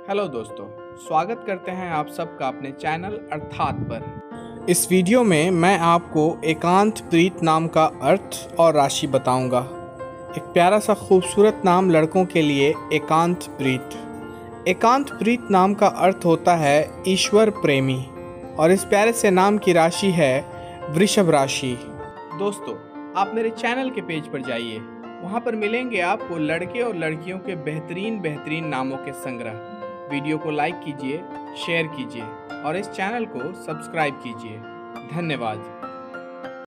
Hello दोस्तों, स्वागत करते हैं आप सबका अपने चैनल अर्थात पर। इस वीडियो में मैं आपको एकांत प्रीत नाम का अर्थ और राशि बताऊंगा। एक प्यारा सा खूबसूरत नाम लड़कों के लिए एकांत प्रीत। एकांत प्रीत नाम का अर्थ होता है ईश्वर प्रेमी और इस प्यारे से नाम की राशि है वृषभ राशि। दोस्तों, आप मेरे चैनल के पेज पर जाइए, वहाँ पर मिलेंगे आपको लड़के और लड़कियों के बेहतरीन नामों के संग्रह। वीडियो को लाइक कीजिए, शेयर कीजिए और इस चैनल को सब्सक्राइब कीजिए। धन्यवाद।